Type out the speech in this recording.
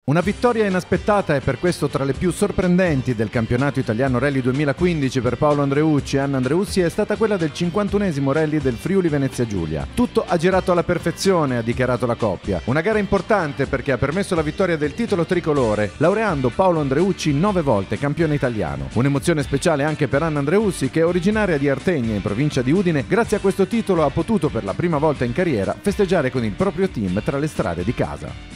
Una vittoria inaspettata e per questo tra le più sorprendenti del campionato italiano Rally 2015 per Paolo Andreucci e Anna Andreussi è stata quella del 51esimo Rally del Friuli Venezia Giulia. Tutto ha girato alla perfezione, ha dichiarato la coppia. Una gara importante perché ha permesso la vittoria del titolo tricolore, laureando Paolo Andreucci 9 volte campione italiano. Un'emozione speciale anche per Anna Andreussi che, originaria di Artegna in provincia di Udine, grazie a questo titolo ha potuto per la prima volta in carriera festeggiare con il proprio team tra le strade di casa.